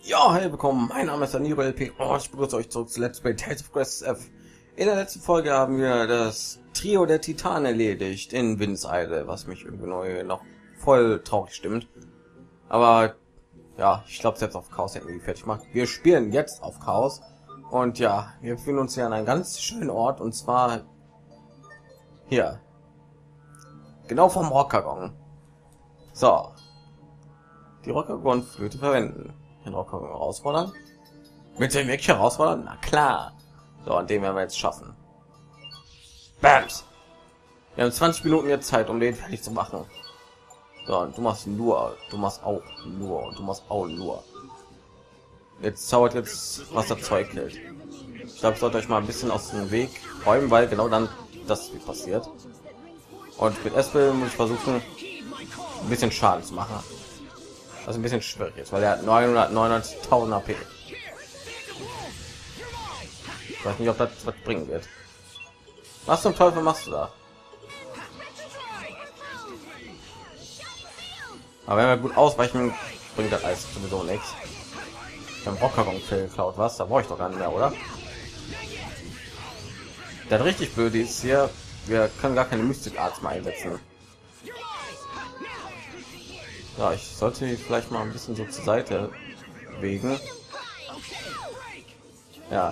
Ja, hey, willkommen. Mein Name ist Danilo LP. Ich begrüße euch zurück zu Let's Play Tales of Graces F. In der letzten Folge haben wir das Trio der Titanen erledigt in Windeseile, was mich irgendwie neu noch voll traurig stimmt. Aber ja, ich glaube, selbst auf Chaos hätten wir die fertig gemacht. Wir spielen jetzt auf Chaos und ja, wir befinden uns hier an einem ganz schönen Ort und zwar hier, genau vom Rockagon. So, die Rockagon-Flöte verwenden. Den Rockagon herausfordern. Mit dem wirklich herausfordern? Na klar. So, und den werden wir jetzt schaffen. Bams! Wir haben 20 Minuten jetzt Zeit, um den fertig zu machen. So, und du machst nur, du machst auch nur und du machst auch nur. Jetzt zaubert jetzt, was das Zeug hält. Ich glaube, ich sollte euch mal ein bisschen aus dem Weg räumen, weil genau dann das wie passiert. Und mit Espel muss ich versuchen, ein bisschen Schaden zu machen. Was ein bisschen schwierig ist, weil er hat 999.000 AP. Ich weiß nicht, ob das was bringen wird. Was zum Teufel machst du da? Aber wenn wir gut ausweichen, bringt das alles sowieso nichts. Beim Rockagon geklaut, was? Da brauche ich doch gar nicht mehr, oder? Das richtig blöde ist hier, wir können gar keine Mystic Arts mehr einsetzen. Ja, ich sollte vielleicht mal ein bisschen so zur Seite bewegen. Ja.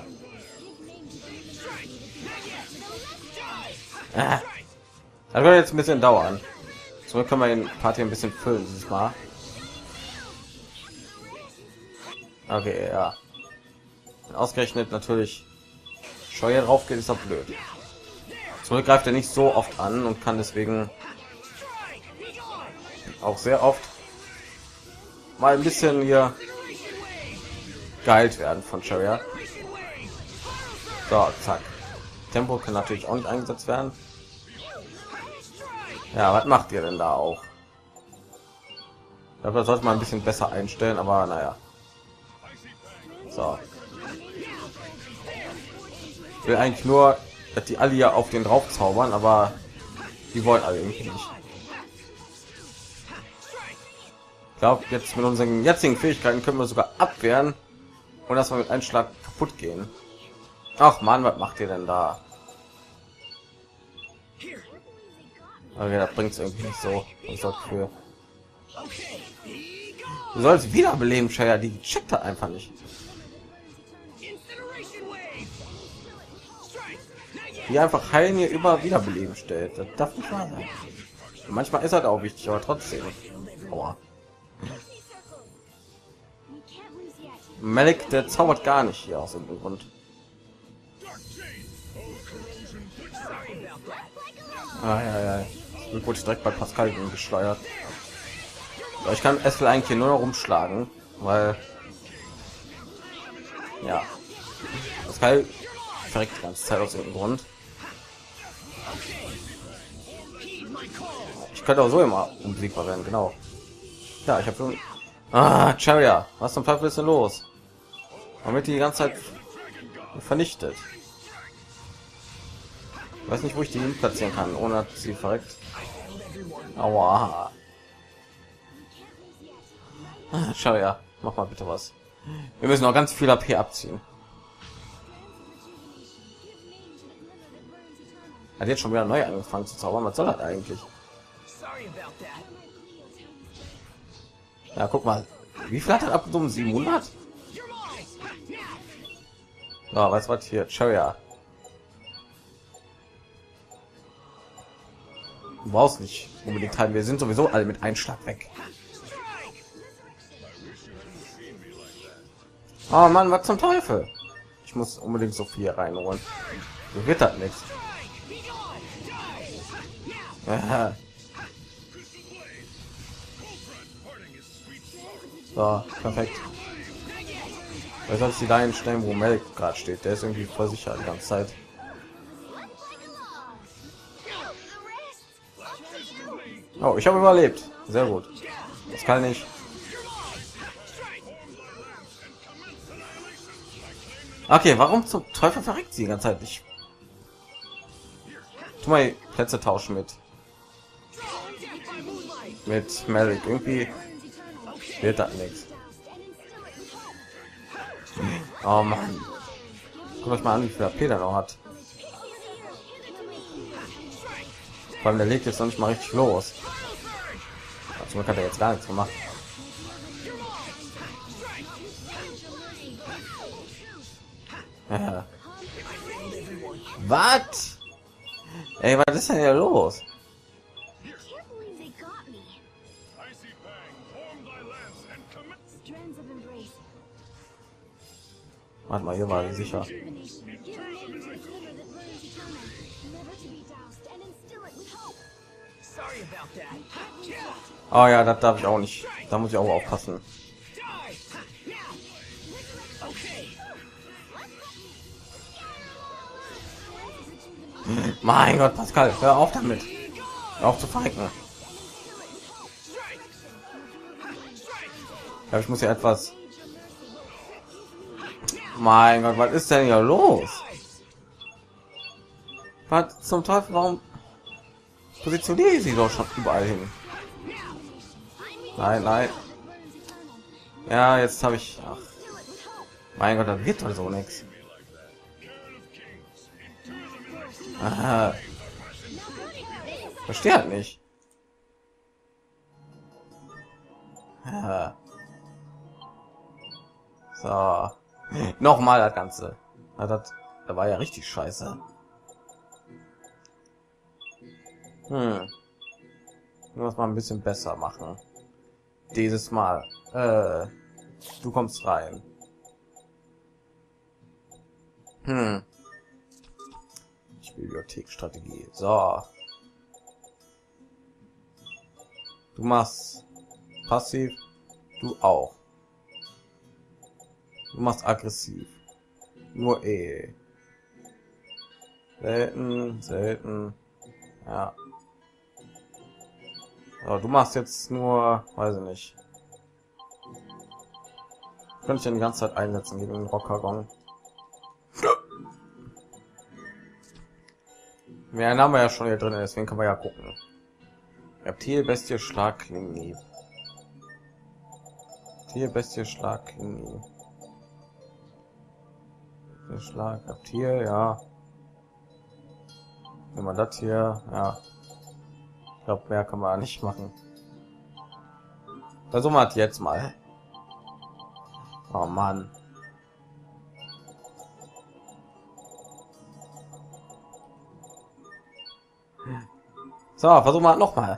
Das wird jetzt ein bisschen dauern. So können wir den Party ein bisschen füllen dieses Mal. Okay, ja. Ausgerechnet natürlich Scheuer drauf geht, ist doch blöd. Zurück greift er nicht so oft an und kann deswegen auch sehr oft mal ein bisschen hier geheilt werden von Chariot. So, zack. Tempo kann natürlich auch nicht eingesetzt werden. Ja, was macht ihr denn da auch? Ich glaube, das sollte man ein bisschen besser einstellen, aber naja. So. Ich will eigentlich nur, dass die alle hier auf den drauf zaubern, aber die wollen alle irgendwie nicht. Ich glaube, jetzt mit unseren jetzigen Fähigkeiten können wir sogar abwehren und dass wir mit einem Schlag kaputt gehen. Ach man, was macht ihr denn da? Okay, das bringt es irgendwie nicht so. Für du sollst wiederbeleben, Shaya, die checkt hat einfach nicht. Die einfach heilen hier über Wiederbeleben stellt. Das darf nicht wahr sein. Manchmal ist das auch wichtig, aber trotzdem. Aua. Malik, der zaubert gar nicht hier aus irgendeinem Grund. Ja. Ich wurde direkt bei Pascal gesteuert. Ja, ich kann es eigentlich hier nur noch rumschlagen, weil ja Pascal verreckt die ganze Zeit aus irgendeinem Grund. Ich könnte auch so immer unbesiegbar werden, genau. Ja, ich habe schon. Chariot, was zum Teufel ist denn los? Damit die ganze Zeit vernichtet. Ich weiß nicht, wo ich die hin platzieren kann, ohne dass sie verreckt. Aua. Chariot, mach mal bitte was. Wir müssen noch ganz viel AP abziehen. Hat jetzt schon wieder neu angefangen zu zaubern. Was soll das eigentlich? Ja, guck mal. Wie viel hat er abgenommen? 700? Ja, weißt du was hier? Chariot. Du brauchst nicht unbedingt halten. Wir sind sowieso alle mit einem Schlag weg. Oh Mann, was zum Teufel? Ich muss unbedingt so viel reinholen. So wird das nichts. So, perfekt. Weil sonst die dahin stellen, wo Malik gerade steht. Der ist irgendwie voll sicher die ganze Zeit. Oh, ich habe überlebt. Sehr gut. Das kann ich. Okay, warum zum Teufel verreckt sie die ganze Zeit? Ich tu mal Plätze tauschen mit Malik. Irgendwie wird das nichts. Oh Mann. Guckt euch mal an, wie viel AP der noch hat. Vor allem der legt jetzt noch nicht mal richtig los. Also hat er jetzt gar nichts gemacht. Ja. Was? Ey, was ist denn hier los? Warte mal, hier war ich sicher. Oh ja, das darf ich auch nicht. Da muss ich auch aufpassen. Mein Gott, Pascal, hör auf damit. Hör auf zu feigen. Ja, ich muss ja etwas. Mein Gott, was ist denn hier los? Was zum Teufel, warum positioniere ich sie doch schon überall hin? Nein, nein. Ja, jetzt habe ich. Ach, mein Gott, das wird doch so nichts. Verstehe halt nicht. Aha. So. Nochmal das Ganze. Da war ja richtig scheiße. Muss mal ein bisschen besser machen. Dieses Mal. Du kommst rein. Bibliothekstrategie. So. Du machst passiv. Du auch. Du machst aggressiv. Nur selten, selten. Ja. So, du machst jetzt nur, weiß ich nicht. Könnte ich den die ganze Zeit einsetzen gegen den Rockergong. Mehr haben wir ja schon hier drin, deswegen kann man ja gucken. Reptil, Bestie, Schlag, Klingi. Reptil, Bestie, Schlag, Klingi. Schlag, Reptil, ja. Wenn man das hier, ja. Ich glaube, mehr kann man nicht machen. Versuchen wir es jetzt mal. Oh Mann. So, versuchen wir noch mal.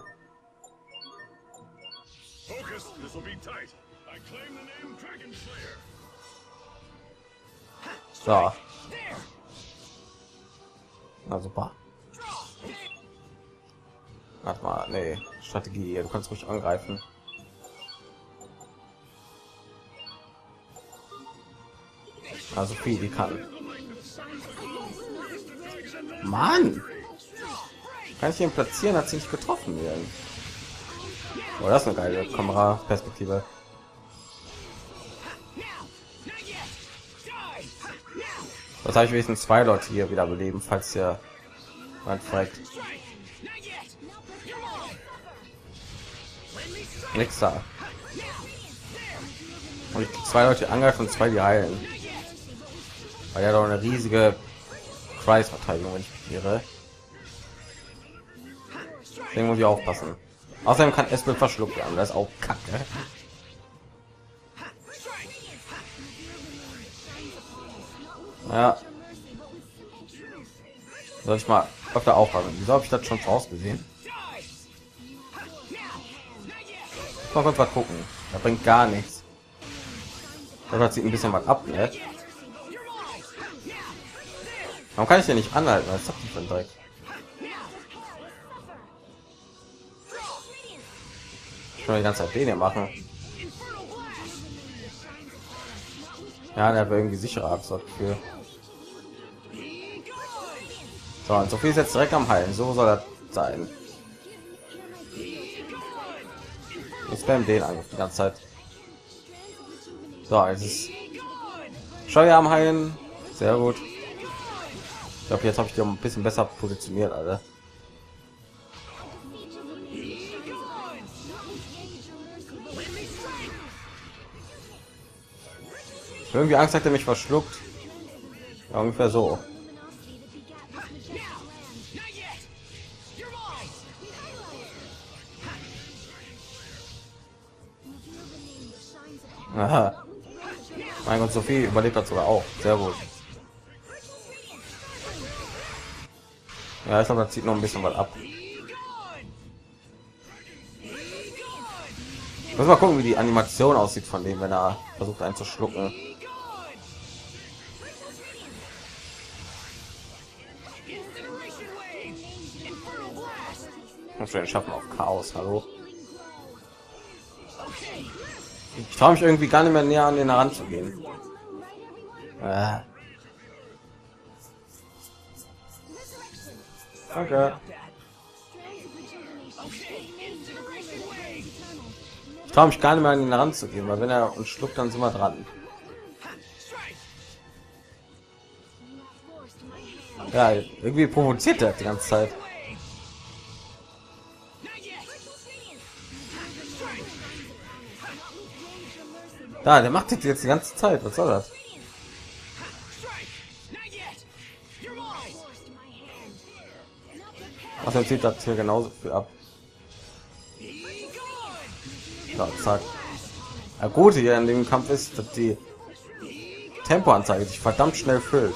So. Na super. Warte mal, nee, Strategie, du kannst ruhig angreifen. Also viel die kann. Mann! Kann ich ihn platzieren, hat sie nicht getroffen werden. Oh, das ist eine geile Kameraperspektive. Das habe ich wenigstens zwei Leute hier wieder beleben, falls der man fragt. Nix da. Und ich zwei Leute angreifen und zwei die heilen. Weil ja doch eine riesige Kreisverteidigung, wenn ich irre. Deswegen muss ich aufpassen. Außerdem kann es mit verschluckt werden, das ist auch kacke. Ja. Soll ich mal öfter aufpassen? Wieso habe ich das schon vorausgesehen? Mal kurz was gucken. Da bringt gar nichts. Da sieht ein bisschen was ab, ne? Warum kann ich den nicht anhalten? Was habt ihr für ein Dreck? Ich kann die ganze Zeit den hier machen. Ja, der wäre irgendwie sicherer Absatz für. So, und so viel ist jetzt direkt am Heilen. So soll das sein. Ich spam den an die ganze Zeit. So, jetzt ist Scheuer am Heilen. Sehr gut. Ich glaube, jetzt habe ich die ein bisschen besser positioniert, Alter. Irgendwie Angst, hat er mich verschluckt. Ja, ungefähr so. Aha. Mein Gott, Sophie überlebt das sogar auch. Sehr gut. Ja, ich glaube, das zieht noch ein bisschen was ab. Muss mal gucken, wie die Animation aussieht von dem, wenn er versucht einzuschlucken. Und wir schaffen auf Chaos. Hallo. Ich traue mich irgendwie gar nicht mehr näher an den heranzugehen. Danke. Ich traue mich gar nicht mehr an ihn heranzugehen, weil wenn er uns schluckt, dann sind wir dran. Ja, irgendwie provoziert er die ganze Zeit. Da, der macht jetzt die ganze Zeit. Was soll das? Ach, dann zieht das hier genauso viel ab. Ja, zack. Ja, gut, hier in dem Kampf ist, dass die Tempoanzeige sich verdammt schnell füllt.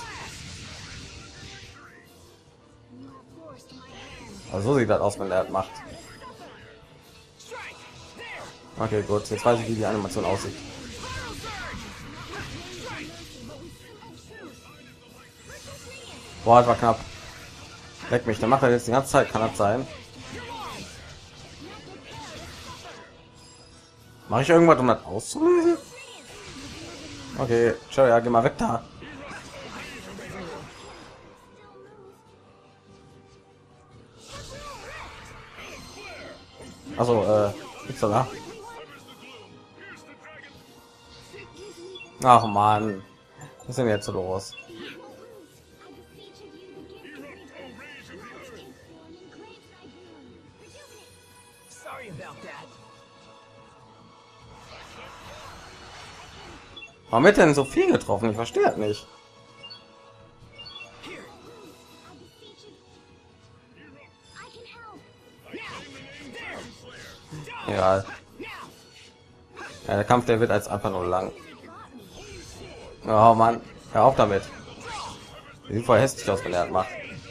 Also so sieht das aus, wenn er das macht. Okay, gut, jetzt weiß ich, wie die Animation aussieht. Boah, das war knapp. Leck mich, dann macht er jetzt die ganze Zeit, kann das sein? Mache ich irgendwas, um das auszulösen? Okay, schau, ja, geh mal weg da. Also, gibt's da? Ach man, was ist denn jetzt so los? Warum wird denn so viel getroffen? Ich verstehe das nicht. Ja. Ja, der Kampf, der wird als einfach nur lang. Oh Mann, hör auf damit. Sieht voll hässlich aus, wenn er das macht.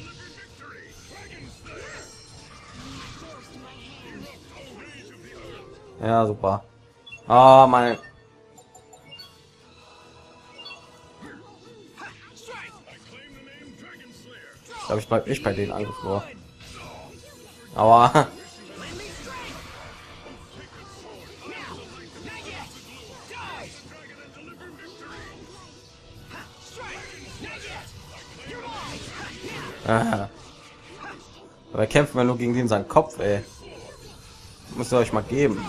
Ja, super. Oh mein. Ich glaube, ich bleib nicht bei den Angriff nur. Aber aber kämpfen wir nur gegen den seinen Kopf, ey. Müsst ihr euch mal geben.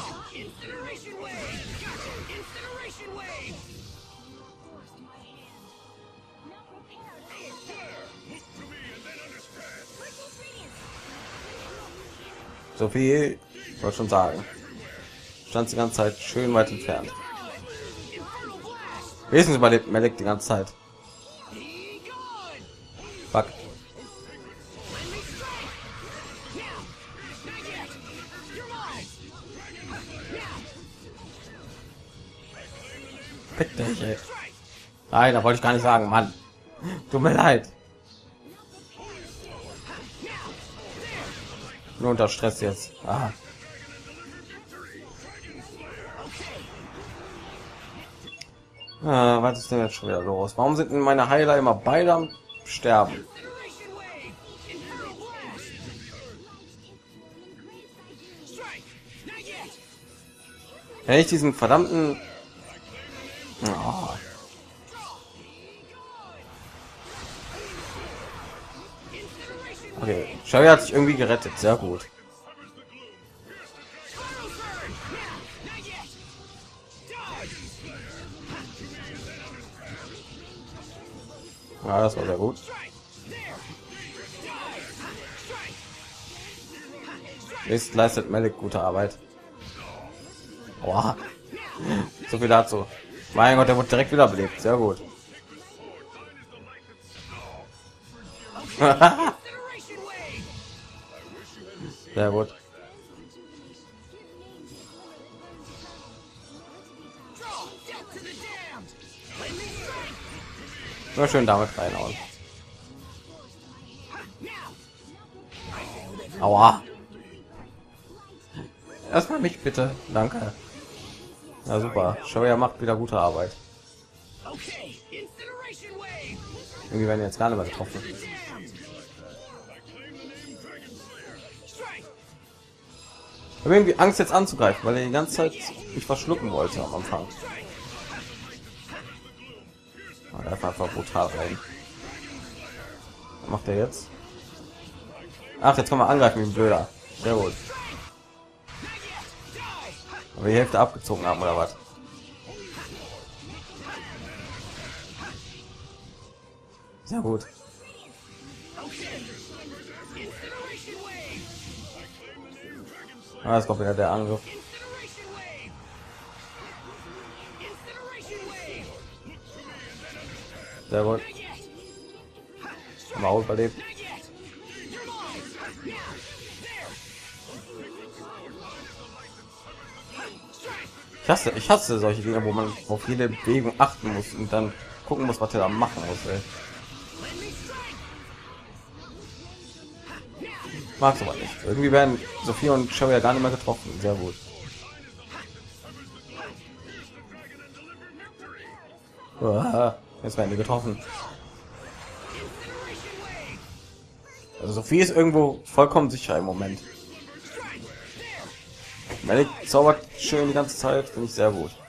Sophie, ich wollte schon sagen, stand die ganze Zeit schön weit entfernt. Wenigstens überlebt Melek die ganze Zeit. Fuck. Fick dich, ey. Nein, da wollte ich gar nicht sagen, Mann. Tut mir leid. Nur unter Stress jetzt. Aha. Was ist denn jetzt schon wieder los? Warum sind denn meine Heiler immer beide am Sterben? Wenn ich diesen verdammten... Oh. Okay, Sherry hat sich irgendwie gerettet. Sehr gut. Ja, das war sehr gut. Jetzt leistet Melek gute Arbeit. Boah. So viel dazu. Mein Gott, der wird direkt wiederbelebt. Sehr gut. Sehr gut. Nur schön damit reinhauen. Aua. Erstmal mich bitte. Danke. Ja, super. Shoya macht wieder gute Arbeit. Irgendwie werden jetzt gar nicht mehr getroffen. Ich habe irgendwie Angst jetzt anzugreifen, weil er die ganze Zeit mich verschlucken wollte am Anfang. Einfach brutal rein. Was macht er jetzt? Ach, jetzt kann man angreifen wie ein Blöder. Sehr gut. Aber die Hälfte abgezogen haben oder was? Sehr gut. Ah, jetzt kommt wieder der Angriff. Sehr gut. Mal überlebt. Ich hasse solche Dinge, wo man auf jede Bewegung achten muss und dann gucken muss, was er da machen muss. Ey. Mag's aber nicht. Irgendwie werden Sophie und Shoya gar nicht mehr getroffen. Sehr gut. Jetzt werden die getroffen. Also Sophie ist irgendwo vollkommen sicher im Moment. Medic zaubert schön die ganze Zeit, finde ich sehr gut.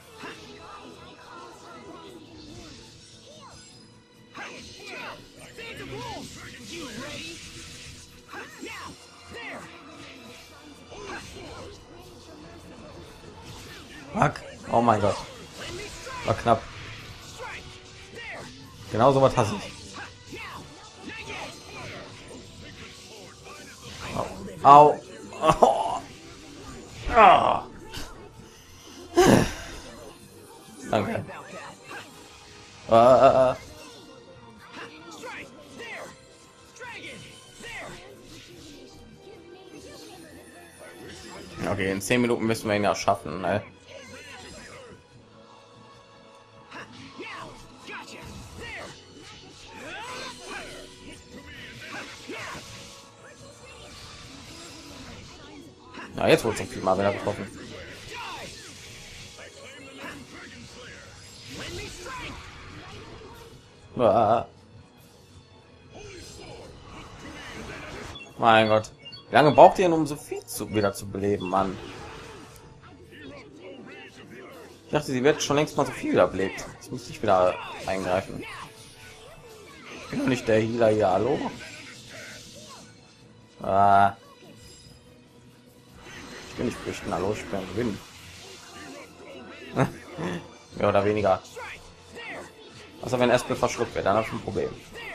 Fuck. Oh mein Gott. War knapp. Genau so was hasse ich. Au. Au. Ah. Danke. Okay, in 10 Minuten müssen wir ihn ja schaffen. Ne? Ja, jetzt wurde so viel mal wieder getroffen. Mein Gott. Wie lange braucht ihr, um so viel wieder zu beleben, Mann? Ich dachte, sie wird schon längst mal so viel wiederbelebt. Jetzt muss ich wieder eingreifen. Ich bin doch nicht der Healer hier, hallo? Ich will nicht flüchten, hallo, ich bin gewinnen. Mehr oder weniger. Also wenn Espel verschluckt wird, dann habe ich ein Problem.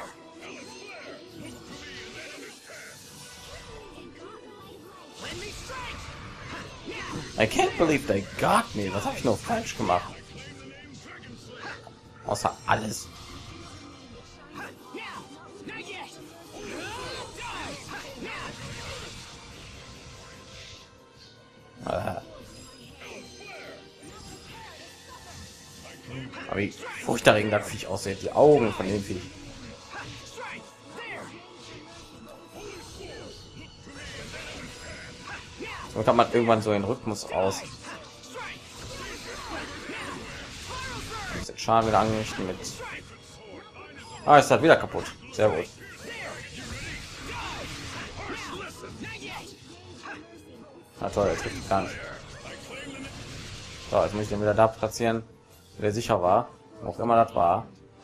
I can't believe they got me. Was habe ich noch falsch gemacht? Außer alles. Aber wie furchterregend das Viech aussieht, die Augen von dem Viech. So kann man irgendwann so einen Rhythmus aus. Schaden wieder angerichtet mit. Ah, ist halt wieder kaputt. Sehr gut. Na toll, jetzt richtig gar nicht. So, jetzt muss ich den wieder da platzieren, wo der sicher war, wo auch immer das war.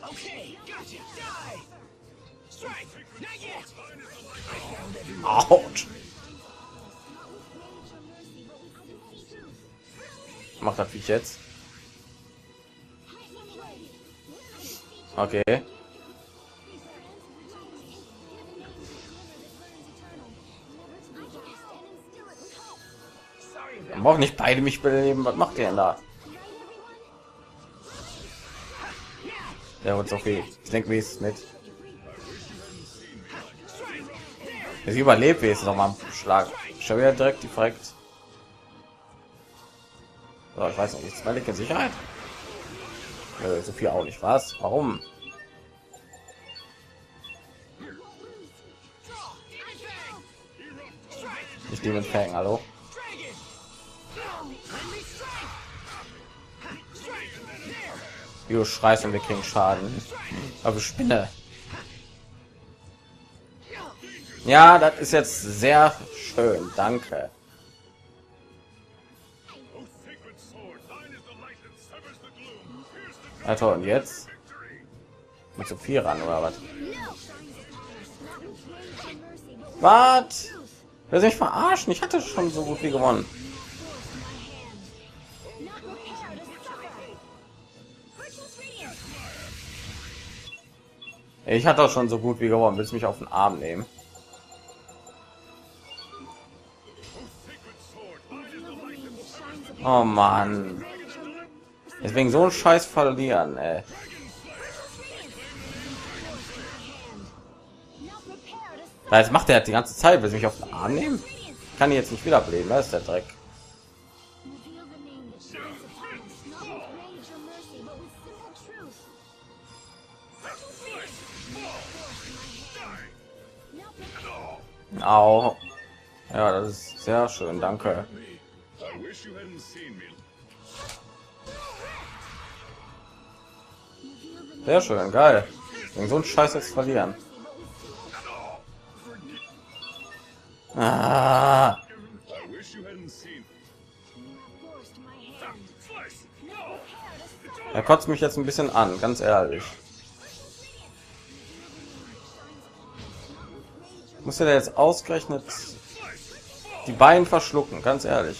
Autsch. Macht das Viech jetzt? Okay. Wir brauchen nicht beide mich beleben. Was macht ihr denn da? Der wird so viel. Ich denke, wie ist es mit? Ich überlebt, wie es noch mal Schlag. Schon wieder direkt die verreckt. So, ich weiß nicht, ist meine in Sicherheit? So viel auch nicht. Was? Warum? Ich nehme Fang, hallo. Wie du schreist und wir kriegen Schaden. Aber Spinne. Ja, das ist jetzt sehr schön. Danke. Alter, und jetzt? Mit so viel ran, oder was? Was? Will sich verarschen? Ich hatte schon so gut wie gewonnen. Ich hatte auch schon so gut wie gewonnen. Willst du mich auf den Arm nehmen? Oh Mann. Deswegen so ein Scheiß verlieren, ey. Jetzt macht er die ganze Zeit, will mich auf den Arm nehmen. Kann ich jetzt nicht wiederbeleben, das ist der Dreck. Au. Ja, das ist sehr schön, danke. Sehr schön, geil. Wegen so ein Scheiß jetzt verlieren. Ah. Er kotzt mich jetzt ein bisschen an, ganz ehrlich. Muss er jetzt ausgerechnet die Beine verschlucken, ganz ehrlich.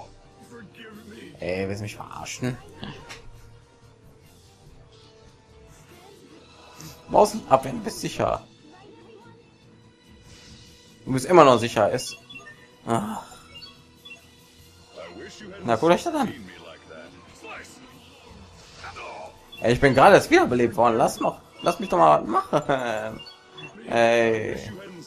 Ey, willst du mich verarschen? Außen abwenden, bist sicher. Du bist immer noch sicher, ist. Ah. Na gut, ich dann. Ey, ich bin gerade erst wiederbelebt worden. Lass mich doch mal machen. Ey.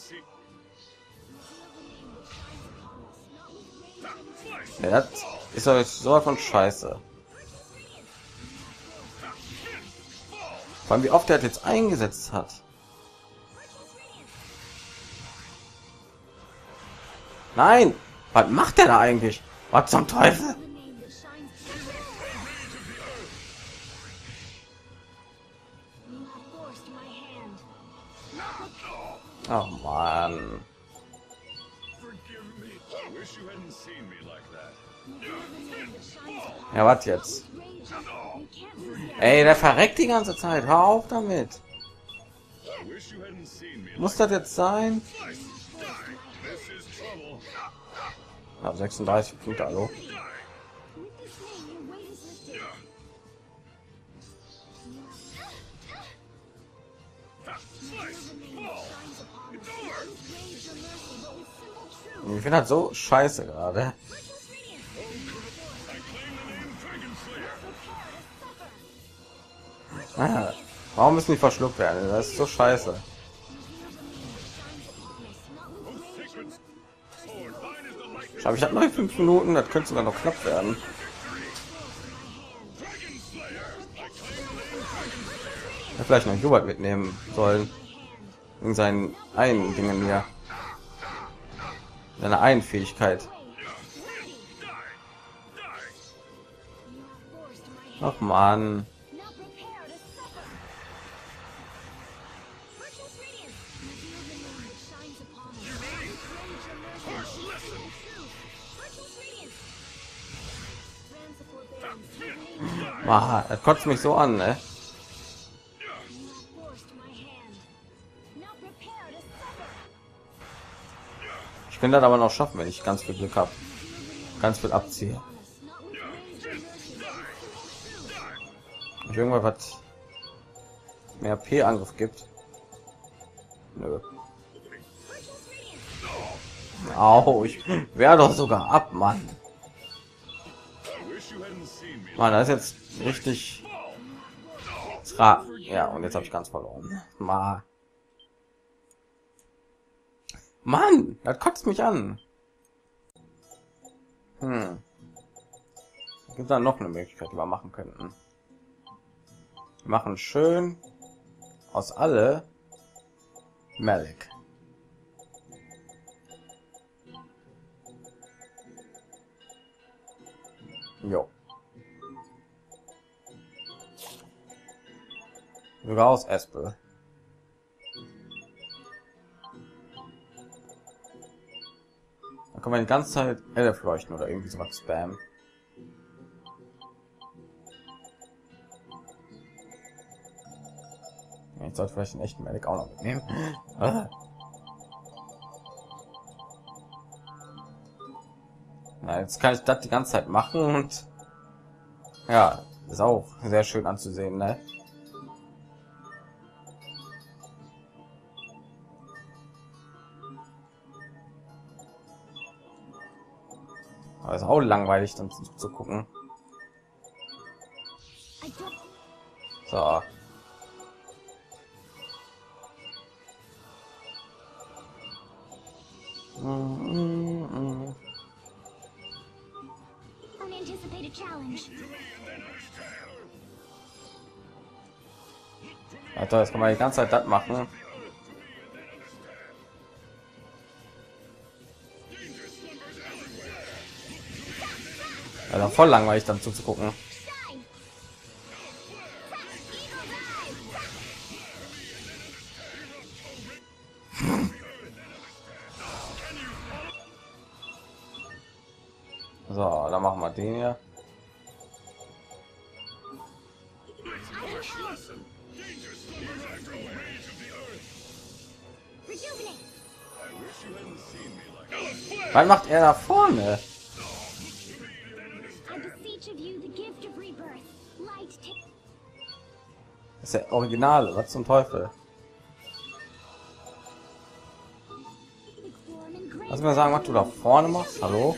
Ja, das ist doch jetzt so von Scheiße. Vor allem, wie oft er jetzt eingesetzt hat. Nein, was macht er da eigentlich? Was zum Teufel? Oh Mann. Ja, was jetzt? Ey, der verreckt die ganze Zeit. Hör auf damit. Muss das jetzt sein? Ja, 36 Punkte, hallo. Ich finde halt so scheiße gerade. Ah, warum müssen die verschluckt werden? Das ist so scheiße. Schaffe ich habe noch 5 Minuten, das könnte sogar noch knapp werden. Ja, vielleicht noch Hubert mitnehmen sollen. In seinen einen Dingen hier. Seine einen Fähigkeit. Ach man. Ah, das kotzt mich so an, ne? Ich bin das aber noch schaffen, wenn ich ganz viel Glück habe, ganz viel abziehe. Irgendwas was mehr P-Angriff gibt. Nö. Au, ich wäre doch sogar ab, Mann. Mann, das ist jetzt richtig Ja, und jetzt habe ich ganz verloren. Mann, das kotzt mich an. Gibt dann noch eine Möglichkeit, die wir machen könnten. Wir machen schön aus alle Malik. Jo. Sogar aus Espel. Da kann man die ganze Zeit Elf leuchten oder irgendwie so was spammen. Ich sollte vielleicht einen echten Medic auch noch mitnehmen. Na, jetzt kann ich das die ganze Zeit machen und ja, ist auch sehr schön anzusehen, ne? Aber ist auch langweilig dann zu gucken. So. Alter, jetzt kann man die ganze Zeit das machen. Also voll langweilig dann zuzugucken. So, dann machen wir den hier. Was macht er da vorne? Das ist der Originale, was zum Teufel? Lass mir sagen, was du da vorne machst. Hallo?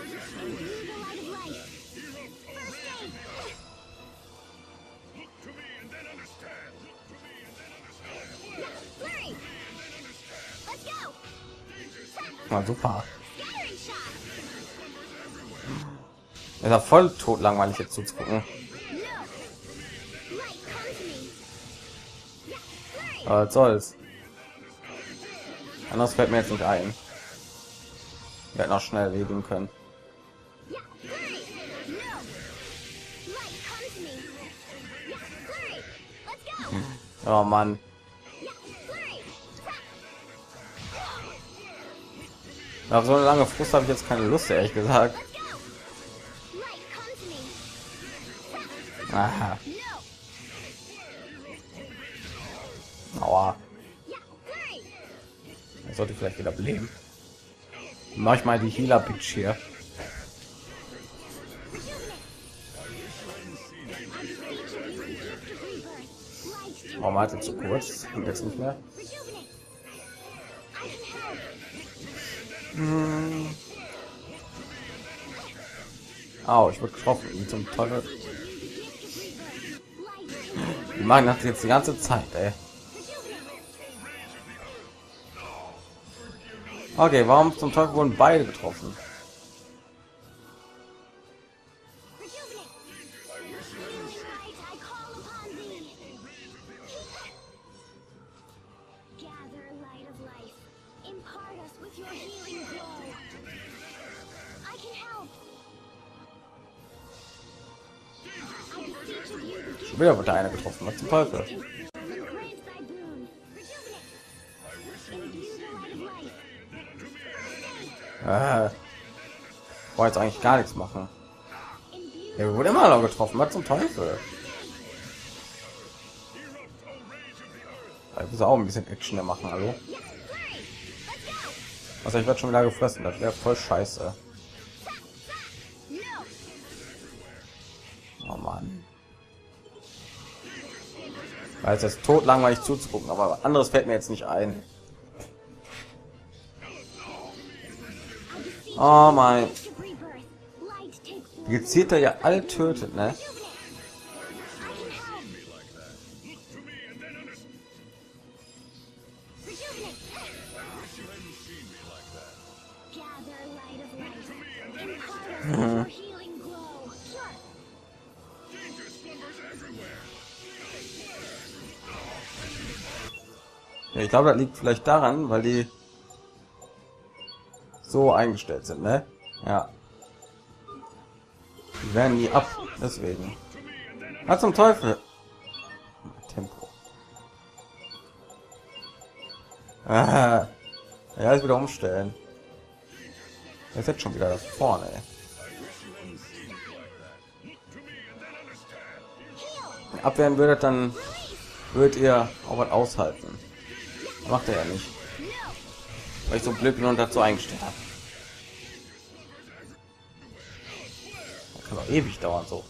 Mal super. Ist ja voll tot langweilig jetzt zuzugucken. Aber was soll's. Anders fällt mir jetzt nicht ein. Wir hätten auch schnell erledigen können. Oh Mann. Auf so eine lange Frust habe ich jetzt keine Lust, ehrlich gesagt. Aha. Aua. Er sollte vielleicht wieder beleben. Mach ich mal die Healer Bitch hier. Warum hat er zu kurz? Und jetzt nicht mehr. Au, ich wurde getroffen. Wie zum Teufel. Die machen das jetzt die ganze Zeit, ey. Okay, warum zum Teufel wurden beide getroffen? Schon wieder wurde einer getroffen, was zum Teufel? Wollte jetzt eigentlich gar nichts machen. Er wurde immer noch getroffen, was zum Teufel? Ich muss auch ein bisschen Action machen, hallo? Also ich werde schon wieder gefressen, das wäre voll scheiße. Oh Mann. Weil es ist tot langweilig zuzugucken, aber anderes fällt mir jetzt nicht ein. Oh mein. Gezielt er ja alle tötet, ne? Ja, ich glaube, das liegt vielleicht daran, weil die so eingestellt sind, ne? Ja. Die werden nie ab, deswegen. Was zum Teufel? Tempo. Ah. Ja, jetzt wieder umstellen. Jetzt jetzt schon wieder das vorne. Ey. Abwehren würdet, dann würdet ihr auch was aushalten. Macht er ja nicht, weil ich so blöd bin und dazu eingestellt habe. Das kann doch ewig dauern so.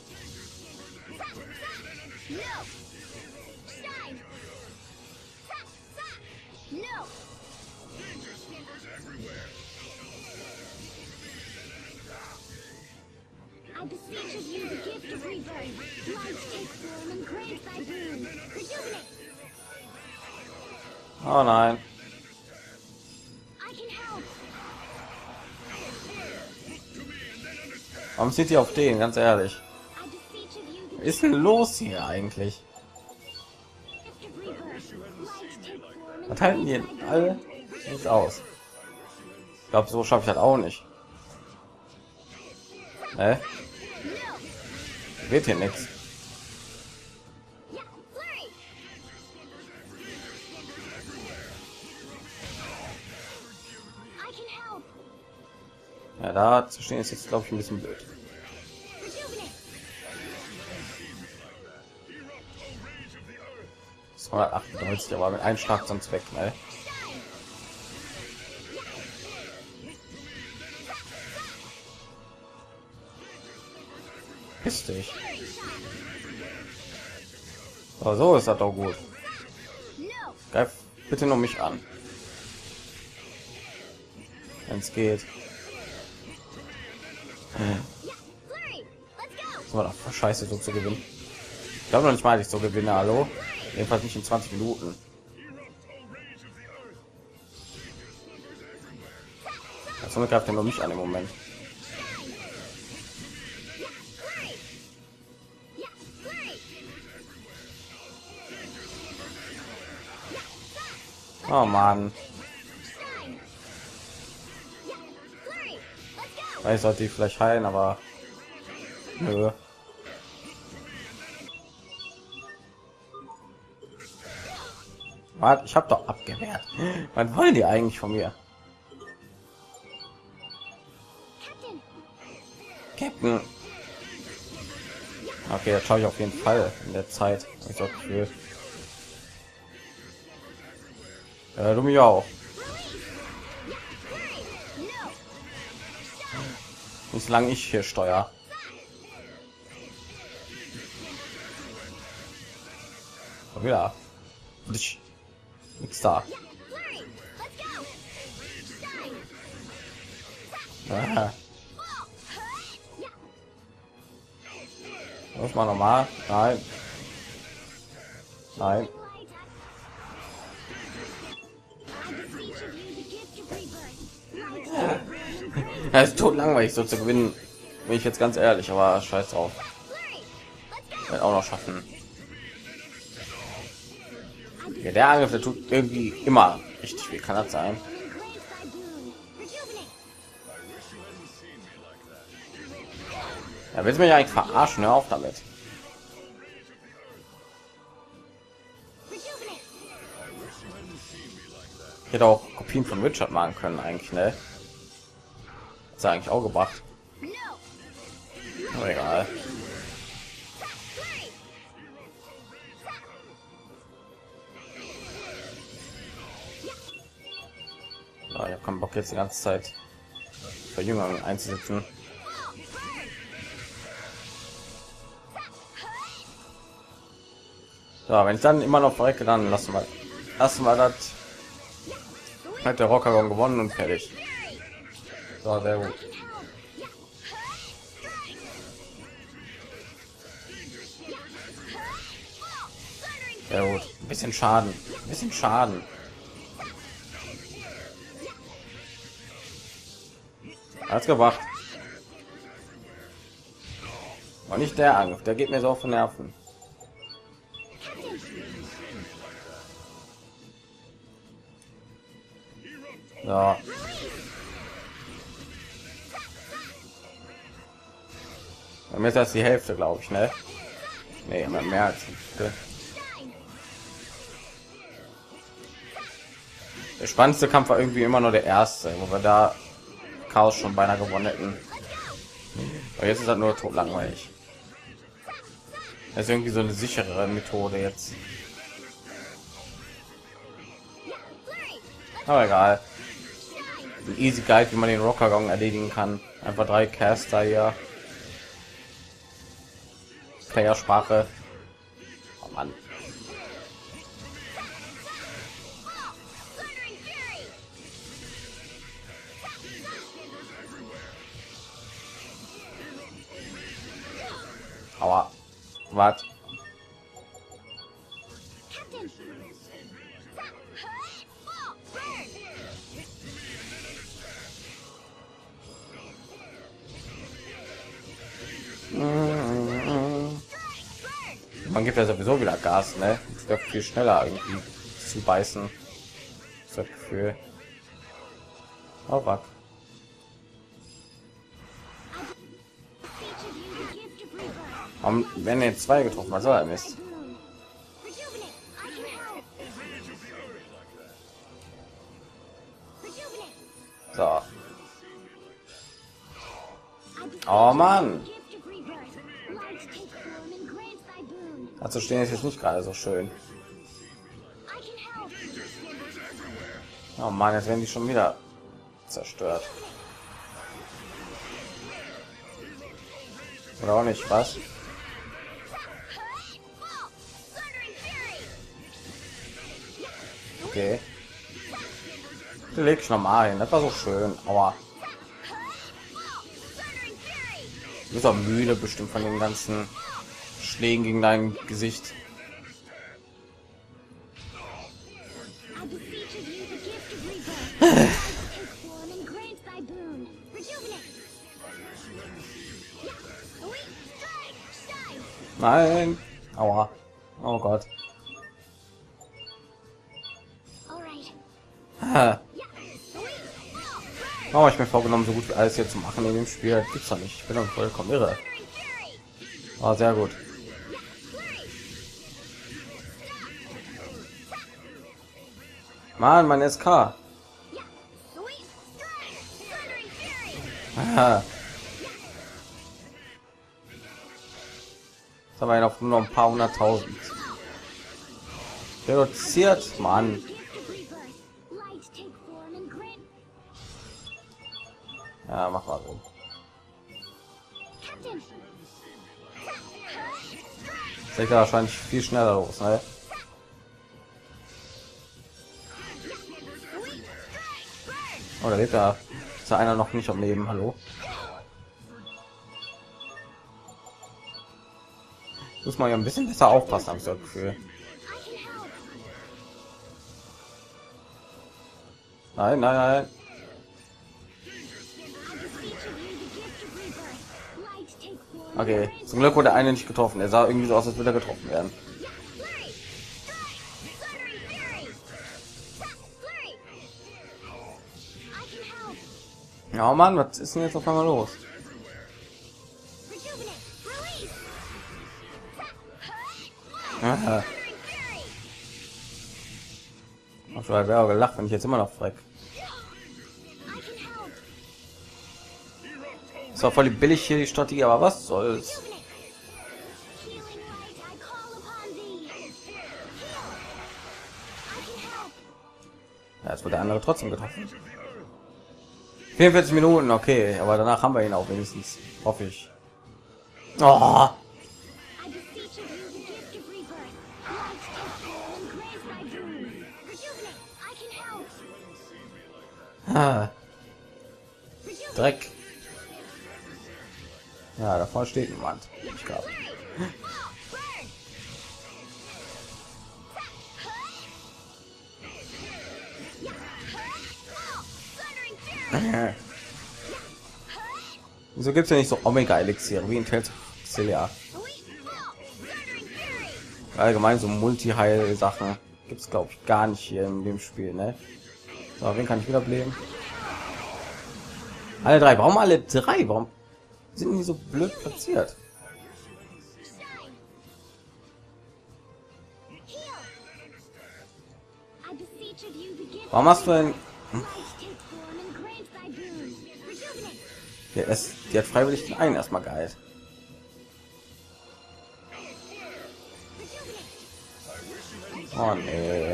I beseech of you the gift of rebirth. Life takes form and grants thy boon. Rejuvenate. Oh nein. I can help. Warum zieht ihr auf den, ganz ehrlich? I beseech of you the Was ist denn los hier eigentlich? gift of rebirth. Life takes form and Was halten die alle nicht aus? Ich glaube, so schaffe ich das auch nicht. Wird hier nichts. yeah, flurry. I can help. Ja, da zu stehen ist jetzt, glaube ich, ein bisschen blöd. Rejuvenate. 298, aber mit einem Schlag sonst weg, ne? Piss dich. Aber so ist das doch gut. No. Greif bitte nur mich an. Wenn es geht. Yeah, flurry. Let's Das war doch voll scheiße, so zu gewinnen. Ich glaube noch nicht mal, dass ich so gewinne, hallo. Jedenfalls nicht in 20 Minuten. Also greift er nur mich an im Moment. Yeah, flurry. Oh Mann. Shine. Yeah, flurry. Let's go. Weil ich sollte die vielleicht heilen, aber nö. Warte, ich habe doch abgewehrt. Was wollen die eigentlich von mir? Captain. Captain. Okay, das schaue ich auf jeden Fall in der Zeit. Ich so Gefühl. Du mich auch. Nicht solange ich hier steuere. Wieder. Nichts da. Flurry. Let's go. Shine. Aha. Yeah. Muss man normal. Nein. Nein. Light. I beseech of you the gift of rebirth. Light takes form and grants Ja, ist tot langweilig so zu gewinnen. Bin ich jetzt ganz ehrlich, aber scheiß drauf. flurry. Let's go. Wird auch noch schaffen. Ja, der Angriff, der tut irgendwie immer richtig weh. Kann das sein? Ja, willst du mich eigentlich verarschen? Hör auf damit. Ich hätte auch Kopien von Richard machen können eigentlich, ne? Hat's eigentlich auch gebracht. Aber egal. Ja, ich habe keinen Bock jetzt die ganze Zeit Verjüngung einzusetzen. So, wenn ich dann immer noch verrecke, dann lassen wir das. Hat der Rocker gewonnen und fertig. So, sehr gut. Sehr gut. Ein bisschen Schaden. Ein bisschen Schaden. Hat's gebracht. Und nicht der Angriff, der geht mir so auf den Nerven. So. Bei mir ist das die Hälfte, glaube ich, ne? Nee, aber mehr als die Hälfte. Der spannendste Kampf war irgendwie immer nur der erste, wo wir da Chaos schon beinahe gewonnen hätten. Aber jetzt ist das nur tot langweilig. Das ist irgendwie so eine sichere Methode jetzt. Aber egal. Ein easy Guide, wie man den Rocker Gong erledigen kann. Einfach 3 Caster hier. Player-Sprache. Oh Mann. Aua. Was? Man gibt ja sowieso wieder Gas, ne? Es wird viel schneller irgendwie zu beißen. Das Gefühl. Oh, fuck. Warum werden jetzt 2 getroffen? Was soll er Mist? So. Oh Mann. Also stehen ist jetzt nicht gerade so schön. Oh Mann, jetzt werden die schon wieder zerstört. Oder auch nicht, was? Okay. Leg ich normal hin. Das war so schön. Aua. Du bist auch müde bestimmt von den ganzen Schlägen gegen dein Gesicht. Nein. Aua. Oh Gott. Oh, ich mir vorgenommen, so gut wie alles hier zu machen in dem Spiel. Das gibt's doch nicht. Ich bin doch vollkommen irre. Oh, sehr gut. Mann, mein SK. Ah. Das haben wir auf nur noch ein paar 100.000. Reduziert, Mann. Ja, mach mal so. Das geht wahrscheinlich viel schneller los, ne? Oh, da lebt da. Ist da einer noch nicht am Leben? Hallo? Muss man ja ein bisschen besser aufpassen, habe ich das Gefühl. Nein, nein, nein. Okay, zum Glück wurde der eine nicht getroffen. Er sah irgendwie so aus, als würde er getroffen werden. Ja, Mann, was ist denn jetzt auf einmal los? Aha. Ich wäre auch gelacht, wenn ich jetzt immer noch freck. Das war voll billig hier die Strategie, aber was soll's? Ja, jetzt wird der andere trotzdem getroffen. 44 Minuten, okay, aber danach haben wir ihn auch wenigstens, hoffe ich. Oh. Ah. Dreck. Ja, davor steht jemand. Ich glaube. Wieso gibt es ja nicht so Omega-Elixiere wie in Tales of Xillia? Allgemein so Multi-Heil-Sachen gibt es, glaube ich, gar nicht hier in dem Spiel, ne? So, wen kann ich wiederbeleben? Alle drei. Warum alle drei? Warum sind die so blöd platziert? Warum hast du denn... Die hat freiwillig den einen erstmal geheilt. Oh nee.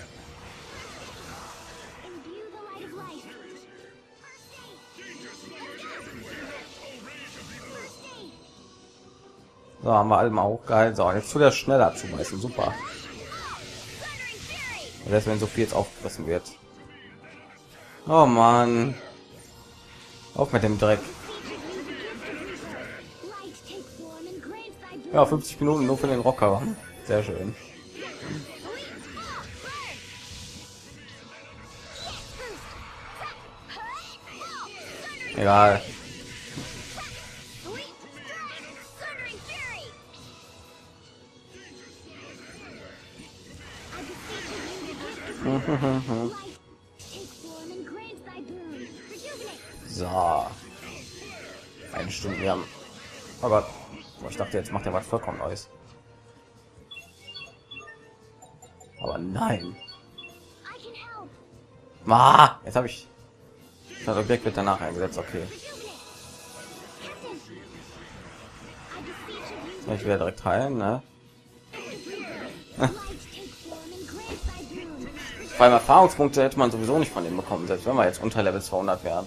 So, haben wir alle mal hochgehalten. So, jetzt zu der schneller zubeißen. Super. Selbst wenn so viel jetzt aufgefressen wird. Oh Mann. Auf mit dem Dreck. Ja, 50 Minuten nur für den Rocker. Sehr schön. Egal. So. Eine Stunde. Wir haben... Aber ich dachte, jetzt macht er was vollkommen Neues. Aber nein. Jetzt habe ich... Das Objekt wird danach eingesetzt. Okay. Ich werde direkt heilen, ne? Vor allem Erfahrungspunkte hätte man sowieso nicht von dem bekommen, selbst wenn wir jetzt unter Level 200 wären.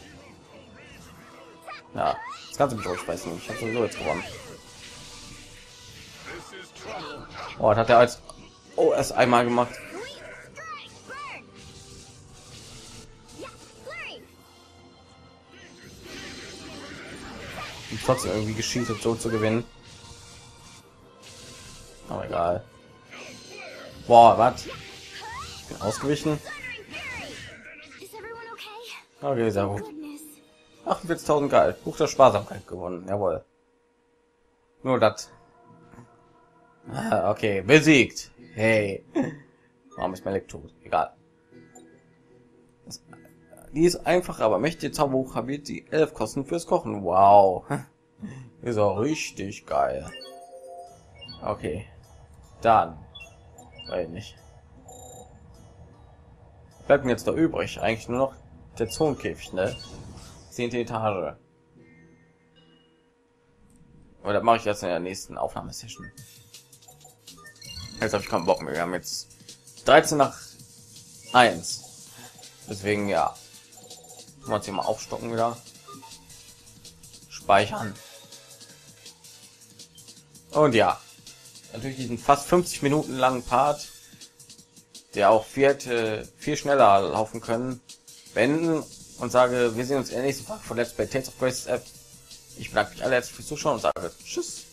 Ja, das Ganze mich durchsprechen. Ich habe sowieso jetzt gewonnen. Oh, das hat er als OS einmal gemacht. Und trotzdem irgendwie gescheatet, so zu gewinnen. Aber egal. Boah, was? Ich bin ausgewichen. Okay, sehr gut. 48.000 geil. Buch der Sparsamkeit gewonnen. Jawohl. Nur das. Okay, besiegt. Hey. Warum ist mein Leck tot? Egal. Die ist einfach, aber mächtige Zauberbuch wird die 11 Kosten fürs Kochen. Wow. Ist auch richtig geil. Okay. Dann. Weiß nicht. Bleibt mir jetzt da übrig? Eigentlich nur noch der Zonenkäfig, ne? 10. Etage. Aber das mache ich jetzt in der nächsten Aufnahmesession. Jetzt habe ich keinen Bock mehr. Wir haben jetzt 13 nach 1. Deswegen ja. Wollen wir uns hier mal aufstocken wieder. Speichern. Und ja. Natürlich diesen fast 50 Minuten langen Part, der auch viel schneller laufen können, beenden und sage, wir sehen uns in der nächsten Folge von Let's Play Tales of Graces F. Ich bedanke mich alle herzlich fürs Zuschauen und sage Tschüss.